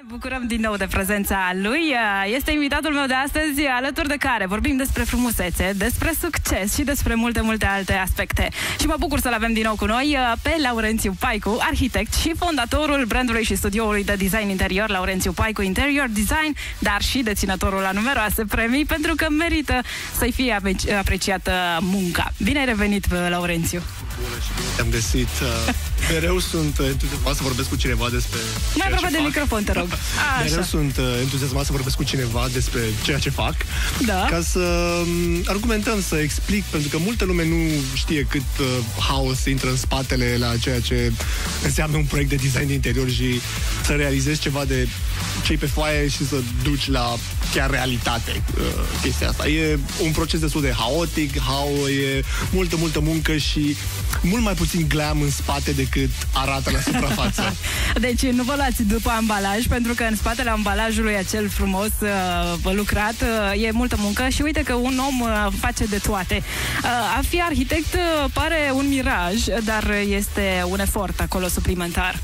Ne bucurăm din nou de prezența lui. Este invitatul meu de astăzi, alături de care vorbim despre frumusețe, despre succes și despre multe, multe alte aspecte. Și mă bucur să-l avem din nou cu noi pe Laurențiu Paicu, arhitect și fondatorul brandului și studioului de design interior Laurențiu Paicu Interior Design, dar și deținătorul la numeroase premii, pentru că merită să-i fie apreciată munca. Bine ai revenit, Laurențiu! Bună și bine te-am găsit. Mereu sunt entuziasmat să vorbesc cu cineva despre mai aproape de microfon, te rog. Mereu sunt entuziasmat să vorbesc cu cineva despre ceea ce fac, da. Ca să argumentăm, să explic, pentru că multă lume nu știe cât haos intră în spatele la ceea ce înseamnă un proiect de design de interior și să realizezi ceva de ce pe foaie și să duci la chiar realitate chestia asta. E un proces destul de haotic, e multă muncă și mult mai puțin glam în spate decât arată la suprafață. Deci nu vă luați după ambalaj, pentru că în spatele ambalajului acel frumos lucrat e multă muncă și uite că un om face de toate. A fi arhitect pare un miraj, dar este un efort acolo suplimentar.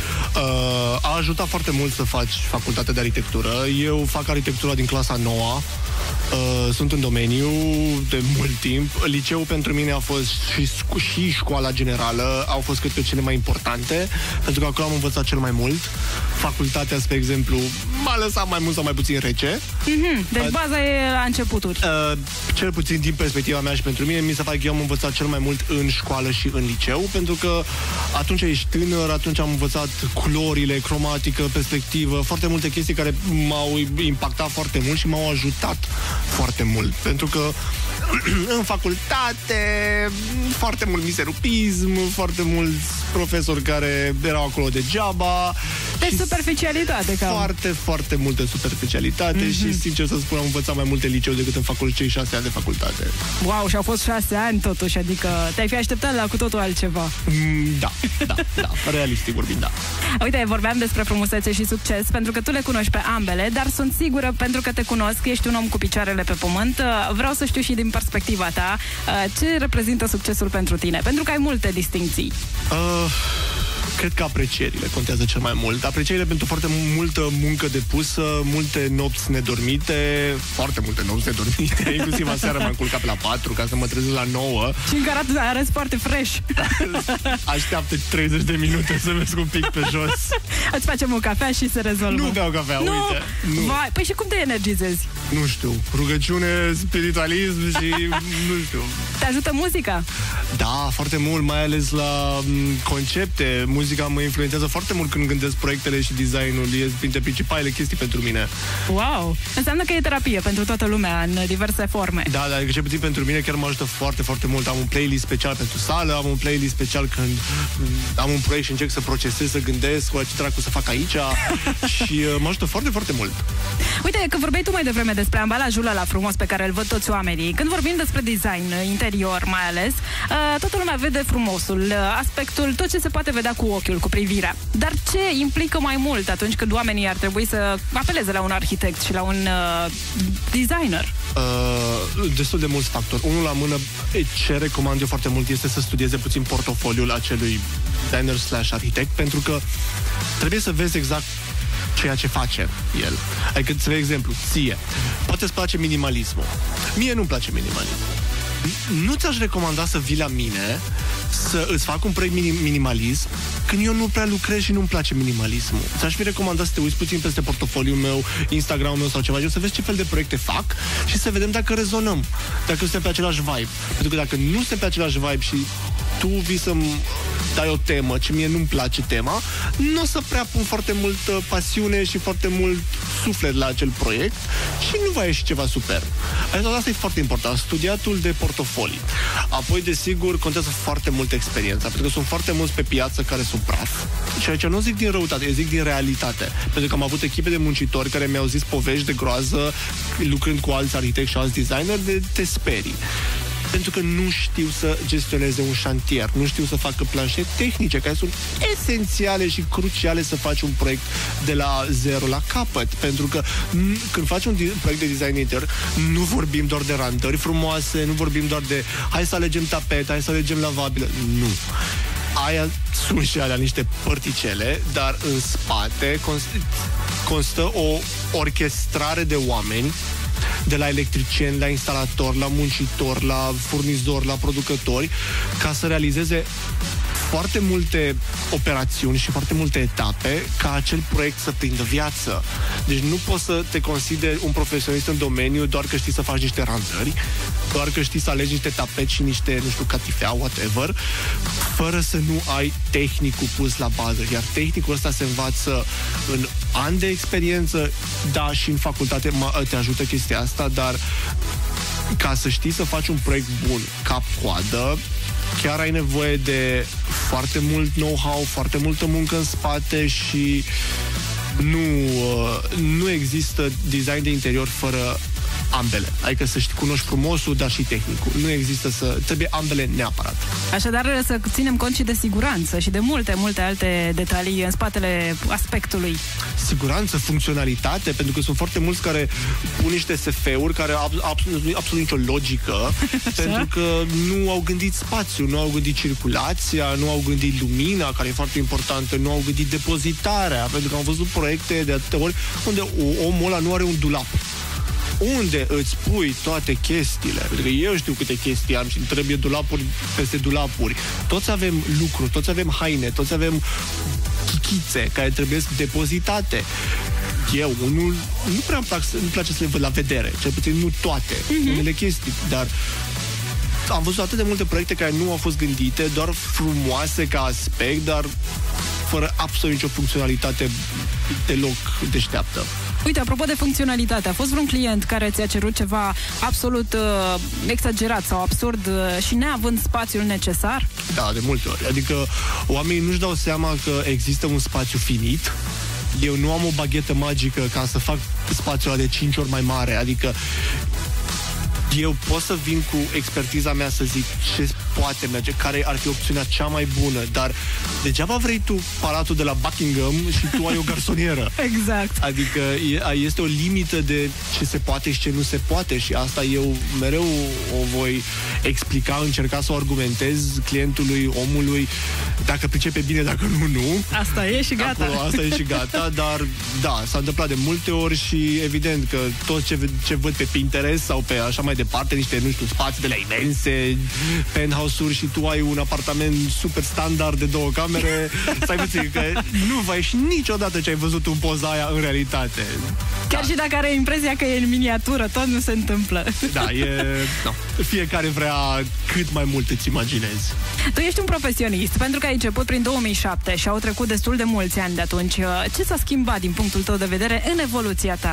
A ajutat foarte mult să faci facultatea de arhitectură. Eu fac arhitectura din clasa 9. Sunt în domeniu de mult timp. Liceul pentru mine a fost și școala generală au fost, cred că, cele mai importante, pentru că acolo am învățat cel mai mult. Facultatea, spre exemplu, m-a lăsat mai mult sau mai puțin rece. Deci baza e la începuturi. Cel puțin din perspectiva mea și pentru mine, mi se pare că eu am învățat cel mai mult în școală și în liceu, pentru că atunci ești tânăr, atunci am învățat culorile, cromatică, perspectivă, foarte multe chestii care m-au impactat foarte mult și m-au ajutat foarte mult, pentru că în facultate foarte mult miserupism, foarte mulți profesori care erau acolo degeaba. Deci superficialitate, cam. Foarte multă superficialitate și, sincer să spun, am învățat mai multe liceu decât în cei 6 ani de facultate. Wow, și au fost 6 ani totuși, adică te-ai fi așteptat la cu totul altceva. Da, realistic vorbind, da. Uite, vorbeam despre frumusețe și succes, pentru că tu le cunoști pe ambele, dar sunt sigură, pentru că te cunosc, ești un om cu picioarele pe pământ. Vreau să știu și din perspectiva ta ce reprezintă succesul pentru tine, pentru că ai multe distincții. Cred că aprecierile contează cel mai mult. Aprecierile pentru foarte multă muncă depusă, multe nopți nedormite, foarte multe nopți nedormite, inclusiv aseară m-am culcat pe la 4 ca să mă trezesc la 9. Și încă arăți foarte fresh. Așteaptă 30 de minute să merg un pic pe jos. Îți facem o cafea și se rezolvă. Nu beau cafea, uite. Nu. Vai, păi și cum te energizezi? Nu știu, rugăciune, spiritualism și nu știu. Te ajută muzica? Da, foarte mult, mai ales la concepte. Muzica mă influențează foarte mult când gândesc proiectele și designul. E printre principalele chestii pentru mine. Wow! Înseamnă că e terapie pentru toată lumea, în diverse forme. Da, dar cel puțin pentru mine chiar mă ajută foarte mult. Am un playlist special pentru sală, am un playlist special când am un proiect și încerc să procesez, să gândesc, ce dracu să fac aici și mă ajută foarte mult. Uite, că vorbeai tu mai devreme despre ambalajul ăla frumos pe care îl văd toți oamenii. Când vorbim despre design interior mai ales, toată lumea vede frumosul, aspectul, tot ce se poate vedea cu ochiul, cu privirea. Dar ce implică mai mult atunci când oamenii ar trebui să apeleze la un arhitect și la un designer? Destul de mulți factori. Unul la mână, ce recomand eu foarte mult este să studieze puțin portofoliul acelui designer/arhitect, pentru că trebuie să vezi exact ceea ce face el. Adică, să vezi exemplu, ție. Poate îți place minimalismul. Mie nu-mi place minimalismul. Nu ți-aș recomanda să vii la mine să îți fac un proiect minimalist când eu nu prea lucrez și nu-mi place minimalismul. Ți-aș fi recomandat să te uiți puțin peste portofoliul meu, Instagram-ul meu sau ceva, să vezi ce fel de proiecte fac și să vedem dacă rezonăm, dacă suntem pe același vibe. Pentru că dacă nu suntem pe același vibe și tu vii să-mi dai o temă, ce mie nu-mi place tema, nu o să prea pun foarte multă pasiune și foarte mult suflet la acel proiect și nu va ieși ceva super. Asta e foarte important, studiatul de portofolii. Apoi, desigur, contează foarte mult experiența, pentru că sunt foarte mulți pe piață care sunt praf. Ceea ce nu zic din răutate, eu zic din realitate. Pentru că am avut echipe de muncitori care mi-au zis povești de groază lucrând cu alți arhitecți și alți designeri de te sperii. Pentru că nu știu să gestioneze un șantier, nu știu să facă planșe tehnice, care sunt esențiale și cruciale să faci un proiect de la zero la capăt. Pentru că când faci un proiect de design interior, nu vorbim doar de randări frumoase, nu vorbim doar de hai să alegem tapet, hai să alegem lavabilă. Nu. aia sunt și alea niște părticele, dar în spate constă o orchestrare de oameni, de la electricieni, la instalatori, la muncitori, la furnizori, la producători, ca să realizeze foarte multe operațiuni și foarte multe etape ca acel proiect să prindă viață. Deci nu poți să te consideri un profesionist în domeniu doar că știi să faci niște ranzări, doar că știi să alegi niște tapeti și niște, nu știu, catifea, whatever, fără să nu ai tehnicul pus la bază. Iar tehnicul ăsta se învață în ani de experiență, da, și în facultate te ajută chestia asta, dar ca să știi să faci un proiect bun, cap-coadă, chiar ai nevoie de foarte mult know-how, foarte multă muncă în spate și nu există design de interior fără ambele. Adică să cunoști frumosul, dar și tehnicul. Nu există trebuie ambele neapărat. Așadar, să ținem cont și de siguranță și de multe alte detalii în spatele aspectului. Siguranță, funcționalitate, pentru că sunt foarte mulți care pun niște SF-uri care au absolut nicio logică, pentru că nu au gândit spațiu, nu au gândit circulația, nu au gândit lumina, care e foarte importantă, nu au gândit depozitarea, pentru că am văzut proiecte de atâtea ori unde omul ăla nu are un dulap. Unde îți pui toate chestiile? Pentru că eu știu câte chestii am și îmi trebuie dulapuri peste dulapuri. Toți avem lucruri, toți avem haine, toți avem chichițe care trebuie depozitate. Eu, unul, nu prea îmi place să le văd la vedere, cel puțin nu toate, unele chestii, dar am văzut atât de multe proiecte care nu au fost gândite, doar frumoase ca aspect, dar fără absolut nicio funcționalitate deloc deșteaptă. Uite, apropo de funcționalitate, a fost vreun client care ți-a cerut ceva absolut exagerat sau absurd și neavând spațiul necesar? Da, de multe ori. Adică oamenii nu-și dau seama că există un spațiu finit. Eu nu am o baghetă magică ca să fac spațiul ăla de 5 ori mai mare. Adică eu pot să vin cu expertiza mea să zic ce poate merge, care ar fi opțiunea cea mai bună, dar degeaba vrei tu palatul de la Buckingham și tu ai o garsonieră. Exact. Adică este o limită de ce se poate și ce nu se poate și asta eu mereu o voi explica, încerca să o argumentez clientului, omului, dacă pricepe bine, dacă nu. Asta e și gata. Acolo, asta e și gata, dar da, s-a întâmplat de multe ori și evident că tot ce văd pe Pinterest sau pe așa mai departe, niște, nu știu, spații de la imense, penthouse-uri și tu ai un apartament super standard de 2 camere, stai puțin, că nu va ieși niciodată ce ai văzut în poza aia în realitate. Chiar și dacă are impresia că e în miniatură, tot nu se întâmplă. Da, fiecare vrea cât mai mult îți imaginezi. Tu ești un profesionist, pentru că ai început prin 2007 și au trecut destul de mulți ani de atunci. Ce s-a schimbat din punctul tău de vedere în evoluția ta?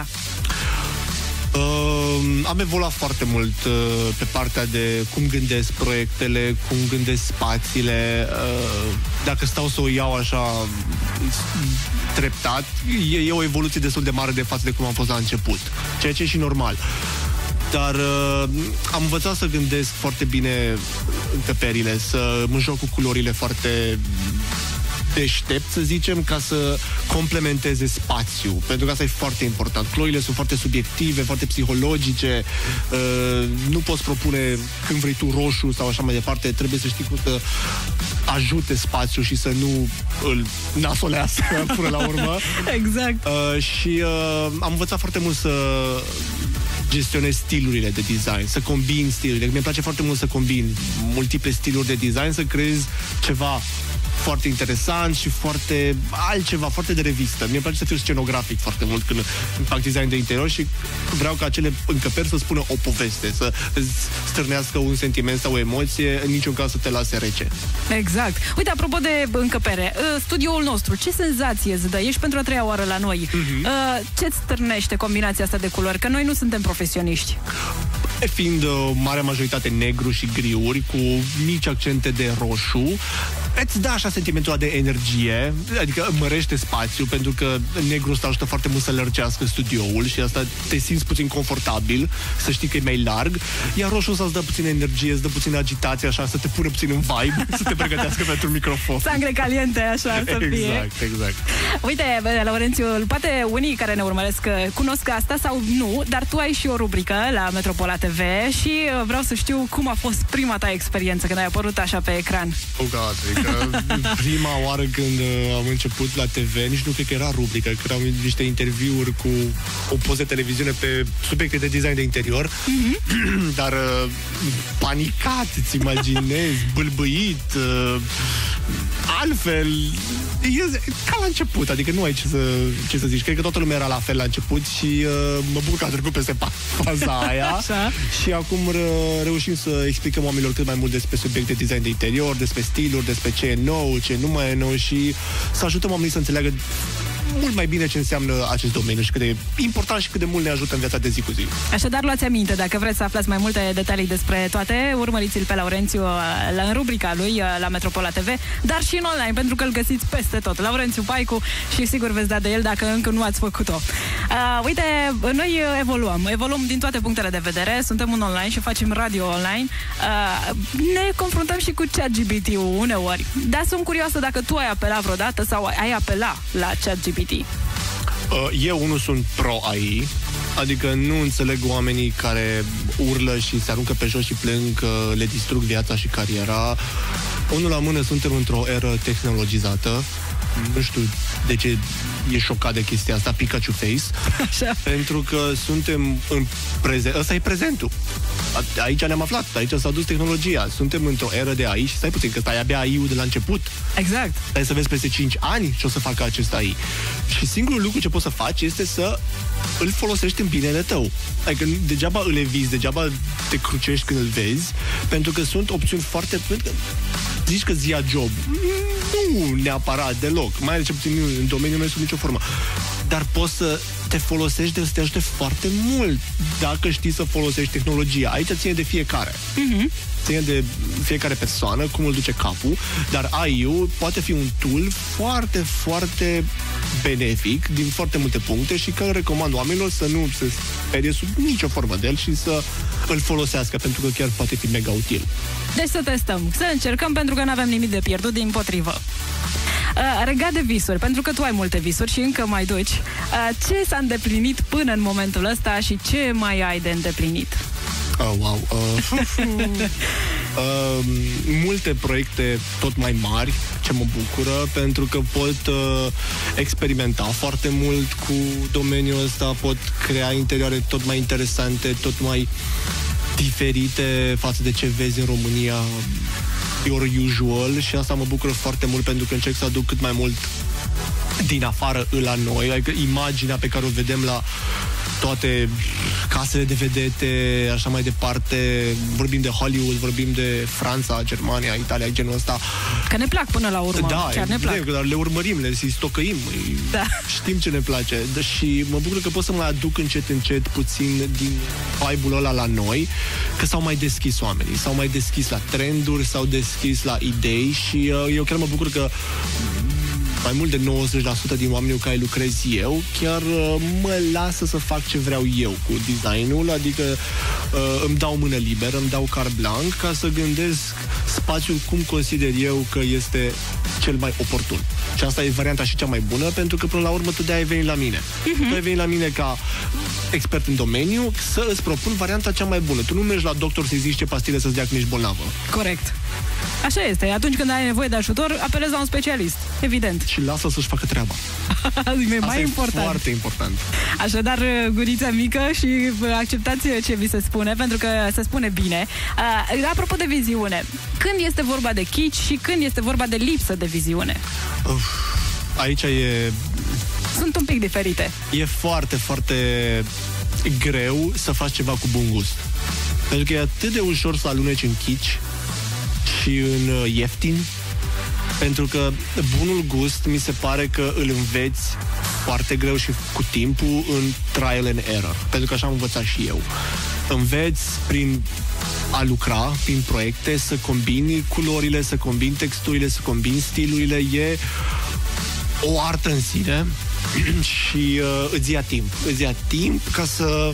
Am evoluat foarte mult pe partea de cum gândesc proiectele, cum gândesc spațiile. Dacă stau să o iau așa treptat, e o evoluție destul de mare de față de cum am fost la început, ceea ce e și normal. Dar am învățat să gândesc foarte bine încăperile, să mă joc cu culorile foarte deștept, să zicem, ca să complementeze spațiu, pentru că asta e foarte important. Culorile sunt foarte subiective, foarte psihologice, nu poți propune când vrei tu roșu sau așa mai departe, trebuie să știi cum să ajute spațiul și să nu îl nasolească până la urmă. Exact. Și am învățat foarte mult să gestionez stilurile de design, să combin stilurile. Mi-e place foarte mult să combin multiple stiluri de design, să creez ceva foarte interesant și foarte altceva, foarte de revistă. Mie îmi place să fiu scenografic foarte mult când fac design de interior și vreau ca acele încăperi să spună o poveste, să stârnească un sentiment sau o emoție, în niciun caz să te lase rece. Exact. Uite, apropo de încăpere, studioul nostru, ce senzație îți dă? Ești pentru a 3-a oară la noi. Ce-ți stârnește combinația asta de culori? Că noi nu suntem profesioniști. Fiind o mare majoritate negru și griuri, cu mici accente de roșu, îți dă așa sentimentul ăla de energie, adică mărește spațiu, pentru că negru ăsta ajută foarte mult să lărgească studioul și asta te simți puțin confortabil, să știi că e mai larg, iar roșu ăsta îți dă puțină energie, îți dă puțină agitație, așa, să te pune puțin în vibe, să te pregătească pentru microfon. Sangre caliente, așa să fie. Exact. Uite, Laurențiu, poate unii care ne urmăresc cunosc asta sau nu, dar tu ai și o rubrică la Metropola TV și vreau să știu cum a fost prima ta experiență când ai apărut așa pe ecran. Oh God, adică Prima oară când am început la TV, nici nu cred că era rubrică, că erau niște interviuri cu o poză de televiziune pe subiecte de design de interior, dar panicat, îți imaginezi, bâlbâit, altfel, ca la început, adică nu ai ce să zici. Cred că toată lumea era la fel la început și mă bucur că a trecut peste faza aia. Așa. Și acum reușim să explicăm oamenilor cât mai mult despre subiecte de design de interior, despre stiluri, despre ce e nou, ce nu mai e nou și să ajutăm oamenii să înțeleagă mult mai bine ce înseamnă acest domeniu și cât de important și cât de mult ne ajută în viața de zi cu zi. Așadar, luați aminte, dacă vreți să aflați mai multe detalii despre toate, urmăriți-l pe Laurențiu în rubrica lui la Metropola TV, dar și în online, pentru că îl găsiți peste tot. Laurențiu Paicu și sigur veți da de el dacă încă nu ați făcut-o. Uite, noi evoluăm din toate punctele de vedere, suntem în online și facem radio online. Ne confruntăm și cu ChatGPT-ul uneori, dar sunt curioasă dacă tu ai apelat vreodată sau ai apelat la ChatGPT. Eu unul sunt pro-AI, adică nu înțeleg oamenii care urlă și se aruncă pe jos și plâng că le distrug viața și cariera. Unul la mână, suntem într-o eră tehnologizată. Nu știu de ce e șocat de chestia asta, Pikachu Face. Așa. Pentru că suntem în prezent. Ăsta e prezentul. Aici ne-am aflat, aici s-a dus tehnologia. Suntem într-o eră de AI și stai puțin, că stai abia AI-ul de la început. Exact. Stai să vezi peste 5 ani ce o să facă acest AI. Și singurul lucru ce poți să faci este să îl folosești în binele tău. Adică degeaba îl eviți, degeaba te crucești când îl vezi, pentru că sunt opțiuni foarte... Zici că zi-a job. Nu neapărat deloc. Mai ales ce puțin în domeniul meu sub nicio formă. Dar poți să te folosești de să te ajute foarte mult dacă știi să folosești tehnologia. Aici ține de fiecare. Ține de fiecare persoană, cum îl duce capul, dar AI-ul poate fi un tool foarte, foarte benefic din foarte multe puncte și că recomand oamenilor să nu se sperie sub nicio formă de el și să îl folosească, pentru că chiar poate fi mega util. Deci să testăm, să încercăm, pentru că nu avem nimic de pierdut, dimpotrivă. Legat de visuri, pentru că tu ai multe visuri și încă mai duci, ce s-a îndeplinit până în momentul ăsta și ce mai ai de îndeplinit? Wow. Multe proiecte tot mai mari, ce mă bucură, pentru că pot experimenta foarte mult cu domeniul ăsta, pot crea interioare tot mai interesante, tot mai diferite față de ce vezi în România your usual, și asta mă bucură foarte mult pentru că încerc să aduc cât mai mult din afară la noi, adică imaginea pe care o vedem la toate casele de vedete, așa mai departe, vorbim de Hollywood, vorbim de Franța, Germania, Italia, genul ăsta. Că ne plac până la urmă, da, chiar ne plac. Dar le urmărim, le stocăim, da. Știm ce ne place. Și mă bucur că pot să mai aduc încet puțin din vibe-ul ăla la noi, că s-au mai deschis oamenii, s-au mai deschis la trenduri, s-au deschis la idei și eu chiar mă bucur că mai mult de 90% din oamenii cu care lucrez eu chiar mă lasă să fac ce vreau eu cu designul, adică îmi dau mână liberă, îmi dau carte blanc ca să gândesc spațiul cum consider eu că este cel mai oportun. Și asta e varianta și cea mai bună, pentru că până la urmă tu de-aia ai venit la mine. Tu ai venit la mine ca expert în domeniu să îți propun varianta cea mai bună. Tu nu mergi la doctor să-i zici ce pastile să-ți dea când ești bolnavă. Corect. Așa este. Atunci când ai nevoie de ajutor, apelezi la un specialist. Evident. Și lasă să-și facă treaba. E mai important. E foarte important. Așadar, gurița mică și acceptați ce vi se spune, pentru că se spune bine. Apropo de viziune, când este vorba de kitsch și când este vorba de lipsă de viziune? Aici sunt un pic diferite. E foarte, foarte greu să faci ceva cu bun gust. Pentru că e atât de ușor să aluneci în kitsch și în ieftin, pentru că bunul gust mi se pare că îl înveți foarte greu și cu timpul în trial and error, pentru că așa am învățat și eu. Înveți prin a lucra, prin proiecte, să combini culorile, să combini texturile, să combini stilurile. E o artă în sine și îți ia timp. Îți ia timp ca să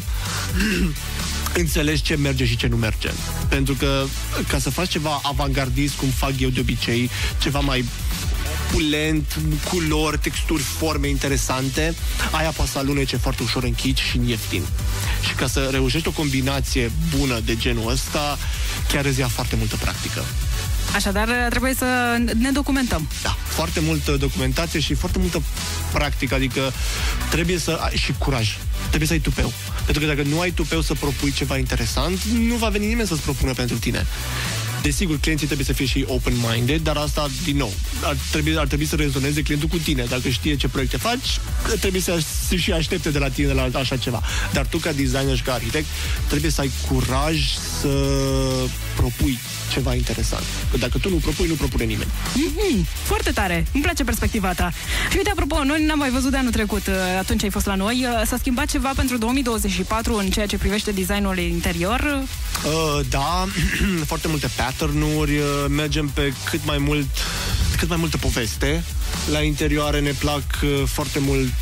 înțelegi ce merge și ce nu merge. Pentru că ca să faci ceva avantgardist, cum fac eu de obicei, ceva mai opulent, culori, texturi, forme interesante, aia poate să alunece foarte ușor în kitsch și în ieftin. Și ca să reușești o combinație bună de genul ăsta, chiar îți ia foarte multă practică. Așadar, trebuie să ne documentăm. Da, foarte multă documentație și foarte multă practică, adică trebuie să ai și curaj. Trebuie să ai tupeu. Pentru că dacă nu ai tupeu să propui ceva interesant, nu va veni nimeni să-ți propună pentru tine. Desigur, clienții trebuie să fie și open-minded, dar asta, din nou, ar trebui să rezoneze clientul cu tine. Dacă știe ce proiecte faci, trebuie să și aștepte de la tine la așa ceva. Dar tu, ca designer și ca arhitect, trebuie să ai curaj să propui ceva interesant. Că dacă tu nu propui, nu propune nimeni. Foarte tare. Îmi place perspectiva ta. Și uite, apropo, noi n-am mai văzut de anul trecut, atunci ai fost la noi. S-a schimbat ceva pentru 2024 în ceea ce privește designul interior? Da, foarte multe pattern-uri, mergem pe cât mai multă poveste. La interioare ne plac foarte mult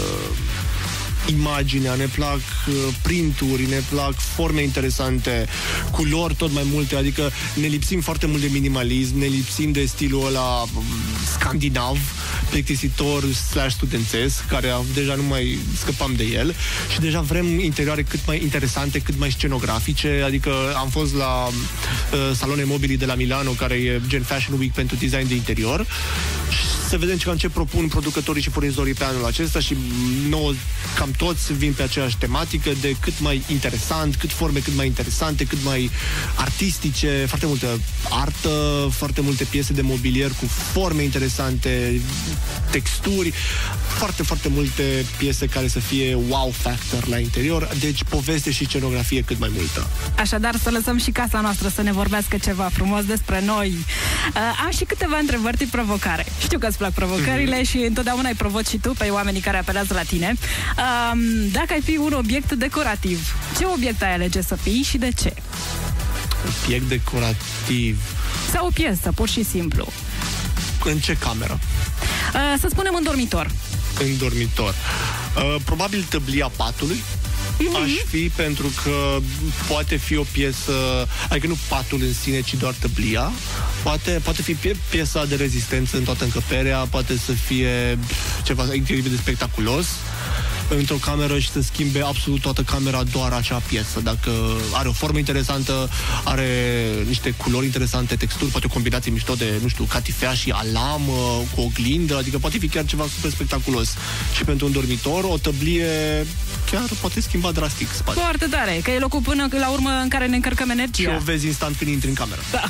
imaginea, ne plac printuri, ne plac forme interesante, culori tot mai multe, adică ne lipsim foarte mult de minimalism, ne lipsim de stilul ăla scandinav, plictisitor / studențesc, care deja nu mai scăpam de el și deja vrem interioare cât mai interesante, cât mai scenografice, adică am fost la Salone Mobili de la Milano, care e gen Fashion Week pentru design de interior, să vedem cam ce propun producătorii și furnizorii pe anul acesta și nouă, cam toți vin pe aceeași tematică de cât mai interesant, cât forme cât mai interesante, cât mai artistice, foarte multă artă, foarte multe piese de mobilier cu forme interesante, texturi, foarte, foarte multe piese care să fie wow factor la interior, deci poveste și scenografie cât mai multă. Așadar, să lăsăm și casa noastră să ne vorbească ceva frumos despre noi. Am și câteva întrebări tip provocare. Știu că îți plac provocările și întotdeauna îi provoci și tu pe oamenii care apelează la tine. Dacă ai fi un obiect decorativ, ce obiect ai alege să fii și de ce? Obiect decorativ. Sau o piesă, pur și simplu. În ce cameră? Să spunem în dormitor. În dormitor. Probabil tăblia patului. Aș fi, pentru că poate fi o piesă, adică nu patul în sine, ci doar tăblia. Poate fi piesa de rezistență în toată încăperea, poate să fie ceva incredibil de spectaculos într-o cameră și să schimbe absolut toată camera doar acea piesă. Dacă are o formă interesantă, are niște culori interesante, texturi, poate o combinație mișto de, nu știu, catifea și alamă cu oglindă, adică poate fi chiar ceva super spectaculos. Și pentru un dormitor, o tăblie chiar poate schimba drastic spațiul. Foarte tare, că e locul până la urmă în care ne încărcăm energia. Și o vezi instant când intri în cameră. Da.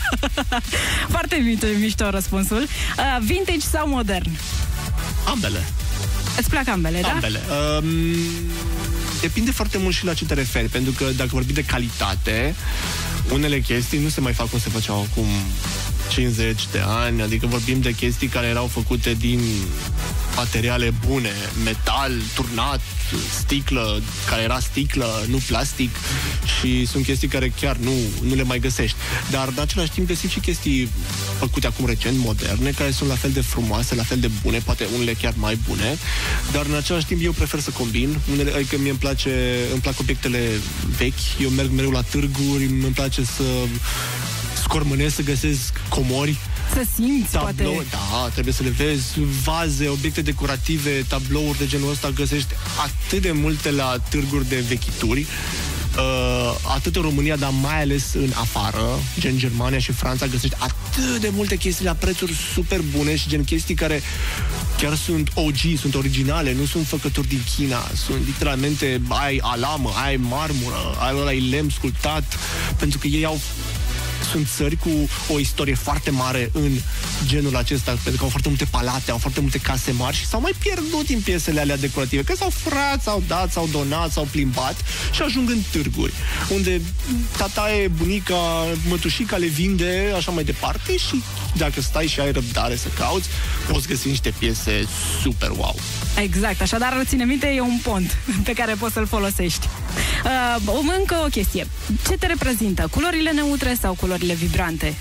Foarte mișto răspunsul. Vintage sau modern? Ambele. Îți plac ambele, da? Ambele. Depinde foarte mult și la ce te referi, pentru că dacă vorbim de calitate, unele chestii nu se mai fac cum se făceau acum 50 de ani, adică vorbim de chestii care erau făcute din materiale bune, metal turnat, sticlă, care era sticlă, nu plastic, și sunt chestii care chiar nu le mai găsești. Dar în același timp găsim și chestii făcute acum recent, moderne, care sunt la fel de frumoase, la fel de bune, poate unele chiar mai bune, dar în același timp eu prefer să combin. Adică mie îmi plac obiectele vechi, eu merg mereu la târguri, îmi place să scormânesc, să găsesc comori, să simți, tablou, poate. Da, trebuie să le vezi, vaze, obiecte decorative, tablouri de genul ăsta, găsești atât de multe la târguri de vechituri, atât în România, dar mai ales în afară, gen Germania și Franța, găsești atât de multe chestii la prețuri super bune și gen chestii care chiar sunt OG, sunt originale, nu sunt făcături din China, sunt literalmente, ai alamă, ai marmură, ai lemn sculptat, pentru că ei sunt țări cu o istorie foarte mare în genul acesta, pentru că au foarte multe palate, au foarte multe case mari și s-au mai pierdut din piesele alea decorative, că s-au furat, s-au dat, s-au donat, s-au plimbat și ajung în târguri, unde tataie, bunica, mătușica le vinde, așa mai departe, și dacă stai și ai răbdare să cauți, poți găsi niște piese super wow. Exact, așadar, ține minte, e un pont pe care poți să-l folosești. Încă o chestie. Ce te reprezintă? Culorile neutre sau culorile vibrante?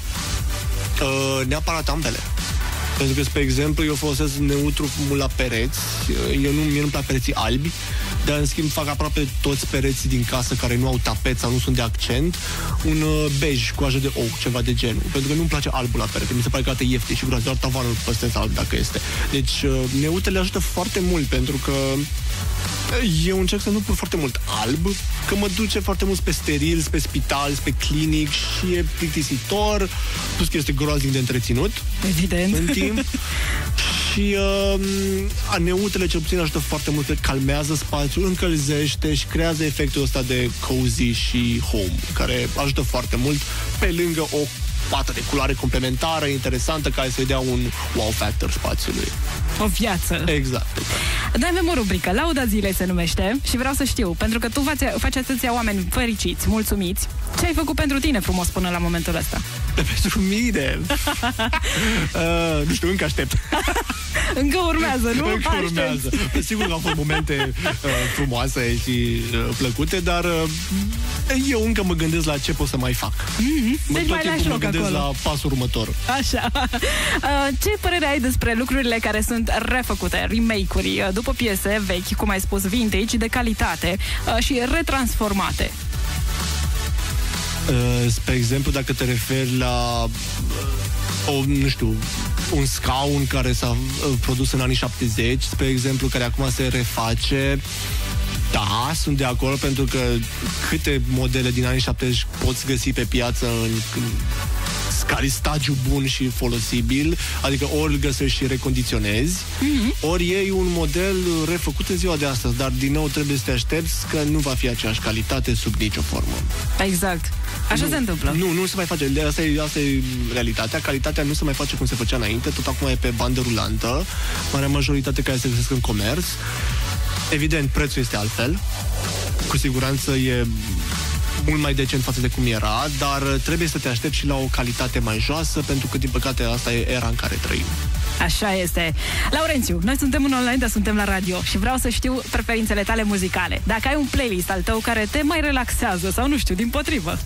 Neapărat ambele. Pentru că, spre exemplu, eu folosesc neutru la pereți. Mie nu-mi plac pereții albi. dar în schimb fac aproape toți pereții din casă care nu au tapet sau nu sunt de accent, un bej cu ajă de ou, ceva de genul. Pentru că nu-mi place albul la perete, mi se pare că arată ieftin și vreau doar tavanul păstrez alb dacă este. Deci neutrele ajută foarte mult, pentru că eu încerc să nu pun foarte mult alb, că mă duce foarte mult pe steril, pe spital, pe clinic și e plictisitor, plus că este groaznic de întreținut. Evident. În timp. Și neutrele cel puțin ajută foarte mult, că calmează spațiul, încălzește și creează efectul ăsta de cozy și home, care ajută foarte mult, pe lângă o pată de culoare complementară, interesantă, care să-i dea un wow factor spațiului. O viață. Exact. Noi avem o rubrică, Lauda Zilei se numește, și vreau să știu, pentru că tu faci atâția oameni fericiți, mulțumiți. Ce ai făcut pentru tine frumos până la momentul ăsta? Pentru mine? Nu știu, încă aștept. Încă urmează, nu? Încă urmează. Sigur că au fost momente frumoase și plăcute, dar eu încă mă gândesc la ce pot să mai fac. Deci mai lași loc acolo. La pasul următor. Așa. Ce părere ai despre lucrurile care sunt refăcute, remake-uri, după piese vechi, cum ai spus, vintage, de calitate și retransformate? Spre exemplu, dacă te referi la un scaun care s-a produs în anii 70, spre exemplu, care acum se reface, da, sunt de acord, pentru că câte modele din anii 70 poți găsi pe piață în stagiu bun și folosibil, adică ori îl găsești și recondiționezi, ori iei un model refăcut în ziua de astăzi, dar din nou trebuie să te aștepți că nu va fi aceeași calitate sub nicio formă. Exact. Așa se întâmplă. Nu se mai face. Asta e realitatea. Calitatea nu se mai face cum se făcea înainte, tot acum e pe bandă rulantă, marea majoritate care se găsesc în comerț. Evident, prețul este altfel. Cu siguranță e mult mai decent față de cum era, dar trebuie să te aștepți și la o calitate mai joasă, pentru că, din păcate, asta e era în care trăim. Așa este. Laurențiu, noi suntem în online, dar suntem la radio și vreau să știu preferințele tale muzicale. Dacă ai un playlist al tău care te mai relaxează sau, nu știu, dimpotrivă.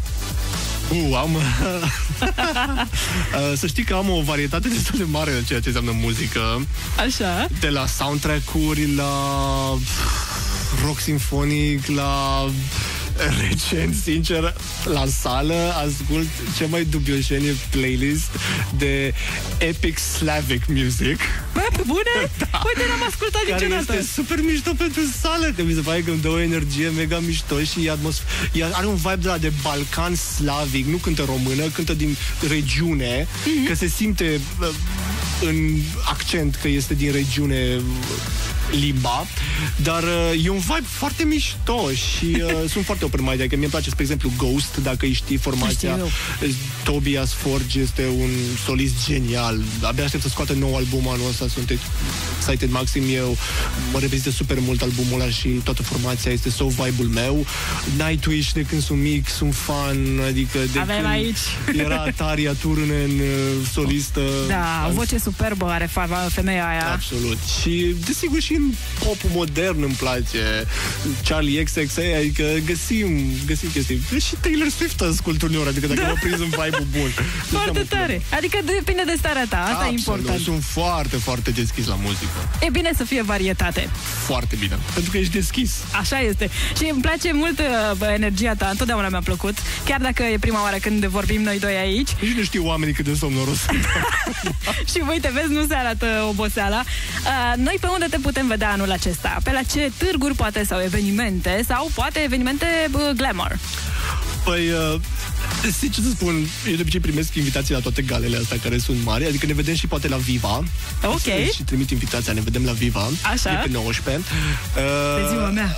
Să știi că am o varietate destul de mare în ceea ce înseamnă muzică. Așa. De la soundtrack-uri, la rock sinfonic, la recent, sincer, la sală ascult cea mai dubioșenie playlist de epic Slavic music. Bă, pe bune? Da. Uite, n-am ascultat niciodată. Care este super mișto pentru sală, că mi se pare că îmi dă o energie mega mișto și are un vibe de la de balcan slavic, nu cântă română, cântă din regiune, că se simte în accent că este din regiune limba, dar e un vibe foarte mișto și sunt foarte open-minded, adică mie îmi place, spre exemplu, Ghost, dacă îi știi formația. Tobias Forge este un solist genial. Abia aștept să scoată nou album anul ăsta, sunt excited maxim. Eu mă reprezintă super mult albumul ăla și toată formația este so vibe-ul meu. Nightwish, de când sunt mic, sunt fan, adică de avem când aici. era Tarja Turunen solistă. Da, o voce superbă are femeia aia. Absolut. Și desigur și în popul modern îmi place. Charlie XCX, adică găsim chestii. Și Taylor Swift ascult uneori, adică dacă mă prins în vibe-ul bun. Foarte tare. Adică depinde de starea ta, asta e important. Sunt foarte, foarte deschis la muzică. E bine să fie varietate. Foarte bine, pentru că ești deschis. Așa este. Și îmi place mult energia ta, întotdeauna mi-a plăcut. Chiar dacă e prima oară când vorbim noi doi aici. Nici nu știu oamenii cât de somnoros sunt. Și uite, vezi, nu se arată oboseala. Noi pe unde te putem vedea anul acesta? Pe la ce târguri, poate, sau evenimente, sau poate evenimente glamour? Păi, ce să spun, eu de obicei primesc invitații la toate galele astea care sunt mari, adică ne vedem și poate la Viva. Ok. Și trimit invitația, ne vedem la Viva. Așa. E pe 19. Pe ziua mea.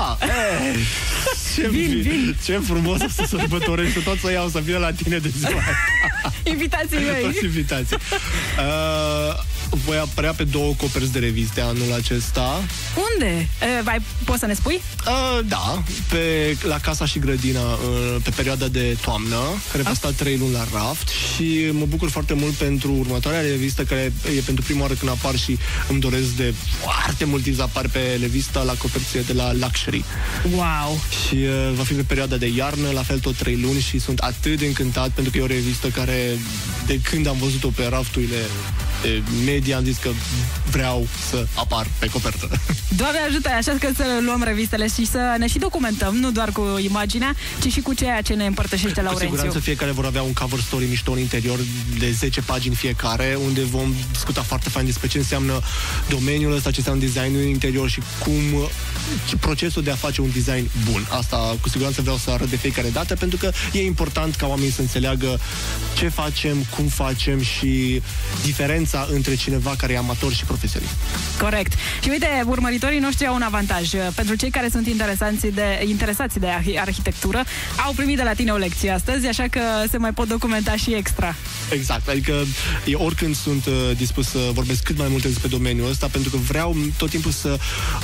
Vin. Ce frumos să sărbătorești, să tot să iau, să vină la tine de ziua. Invitații mei. Toți invitații. Voi apărea pe 2 coperți de reviste anul acesta. Unde? Poți să ne spui? Da, la Casa și Grădina, pe perioada de toamnă, care va sta 3 luni la raft, și mă bucur foarte mult pentru următoarea revistă, care e pentru prima oară când apar și îmi doresc de foarte mult timp să apar pe revista la coperție de la Luxury. Wow! Și va fi pe perioada de iarnă, la fel tot 3 luni, și sunt atât de încântat, pentru că e o revistă care, de când am văzut-o pe rafturile media, am zis că vreau să apar pe copertă. Doamne ajută, așa că să luăm revistele și să ne și documentăm, nu doar cu imaginea, ci și cu ceea ce ne împărtășește Laurențiu. Cu siguranță fiecare vor avea un cover story mișto în interior de 10 pagini fiecare, unde vom discuta foarte fain despre ce înseamnă domeniul ăsta, ce înseamnă designul în interior și cum procesul de a face un design bun. Asta cu siguranță vreau să arăt de fiecare dată, pentru că e important ca oamenii să înțeleagă ce facem, cum facem și diferența între cineva care e amator și profesionist. Corect. Și uite, urmăritorii noștri au un avantaj. Pentru cei care sunt interesați de arhitectură, au primit de la tine o lecție astăzi, așa că se mai pot documenta și extra. Exact, adică eu oricând sunt dispus să vorbesc cât mai multe despre domeniul ăsta, pentru că vreau tot timpul să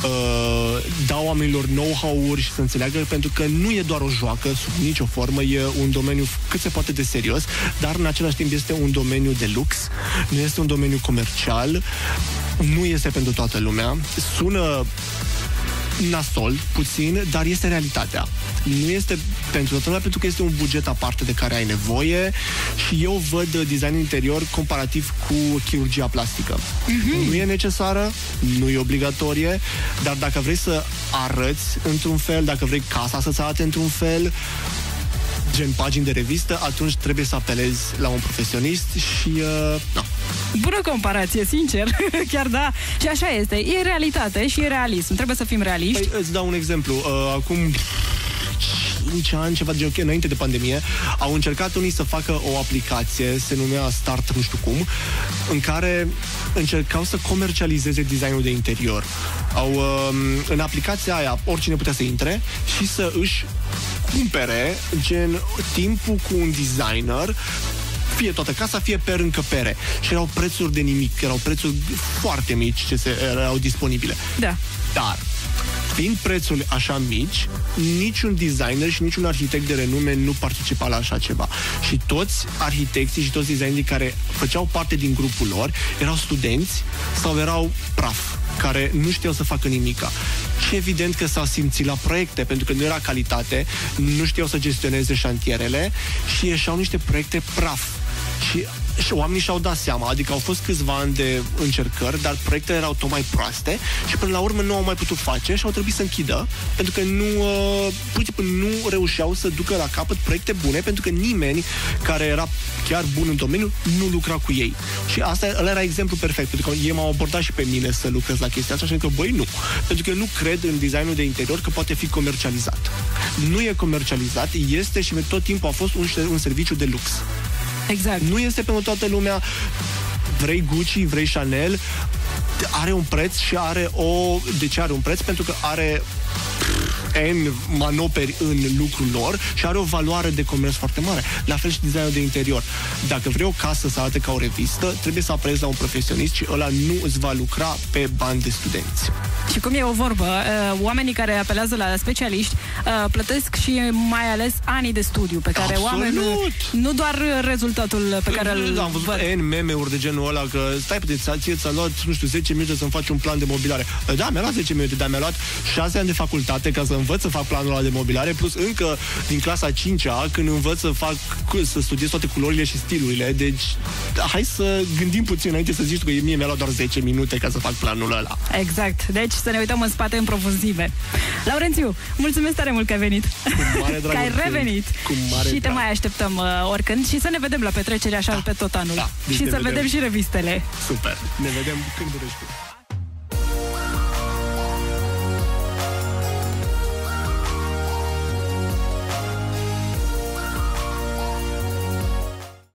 dau oamenilor know-how-uri și să înțeleagă, pentru că nu e doar o joacă sub nicio formă, e un domeniu cât se poate de serios, dar în același timp este un domeniu de lux, nu este un domeniu comercial, nu este pentru toată lumea, sună nasol, puțin, dar este realitatea. Nu este pentru toată lumea, pentru că este un buget aparte de care ai nevoie și eu văd design interior comparativ cu chirurgia plastică. Nu e necesară, nu e obligatorie, dar dacă vrei să arăți într-un fel, dacă vrei casa să-ți arate într-un fel, gen pagini de revistă, atunci trebuie să apelezi la un profesionist și da. Bună comparație, sincer, chiar da. Și așa este, e realitate și e realism. Trebuie să fim realiști. Păi, îți dau un exemplu. Acum 5 ani, ceva de genul, înainte de pandemie, au încercat unii să facă o aplicație, se numea Start nu știu cum, în care încercau să comercializeze designul de interior. În aplicația aia, oricine putea să intre și să își cumpere, gen, timpul cu un designer, fie toată casa, fie per încăpere. Și erau prețuri de nimic, erau prețuri foarte mici ce erau disponibile. Da. Dar, fiind prețuri așa mici, niciun designer și niciun arhitect de renume nu participa la așa ceva. Și toți arhitecții și toți designerii care făceau parte din grupul lor erau studenți sau erau praf, care nu știau să facă nimica. Și evident că s-au simțit la proiecte, pentru că nu era calitate, nu știau să gestioneze șantierele și ieșeau niște proiecte praf. Și oamenii și-au dat seama, adică au fost câțiva ani de încercări, dar proiectele erau tot mai proaste și până la urmă nu au mai putut face și au trebuit să închidă, pentru că nu reușeau să ducă la capăt proiecte bune, pentru că nimeni care era chiar bun în domeniu nu lucra cu ei. Și ăla era exemplu perfect, pentru că ei m-au abordat și pe mine să lucrez la chestia asta și că băi, nu. Pentru că eu nu cred în designul de interior că poate fi comercializat. Nu e comercializat, este și tot timpul a fost un serviciu de lux. Exact. Nu este pentru toată lumea. Vrei Gucci, vrei Chanel, are un preț și de ce are un preț? Pentru că are N manoperi în lucrul lor și are o valoare de comerț foarte mare. La fel și designul de interior. Dacă vrei o casă să arate ca o revistă, trebuie să apelezi la un profesionist și ăla nu îți va lucra pe bani de studenți. Și cum e o vorbă, oamenii care apelează la specialiști plătesc și mai ales anii de studiu pe care oamenii, nu doar rezultatul pe care îl am văzut N meme-uri de genul ăla, că stai pe ți-a luat, nu știu, 10 minute să-mi faci un plan de mobilare. Da, mi-a luat 10 minute, dar mi-a luat 6 ani de facultate ca să învăț să fac planul ăla de mobilare, plus încă din clasa 5-a, când învăț să studiez toate culorile și stilurile. Deci, hai să gândim puțin înainte să zici că mie mi-a luat doar 10 minute ca să fac planul ăla. Exact. Deci să ne uităm în spate în profunzime. Laurențiu, mulțumesc tare mult că ai venit. Cu mare drag. Că ai revenit. Cu mare și te drag. mai așteptăm oricând și să ne vedem la petrecere așa pe tot anul. Da. Deci și să vedem și revistele. Super. Ne vedem când dorești tu.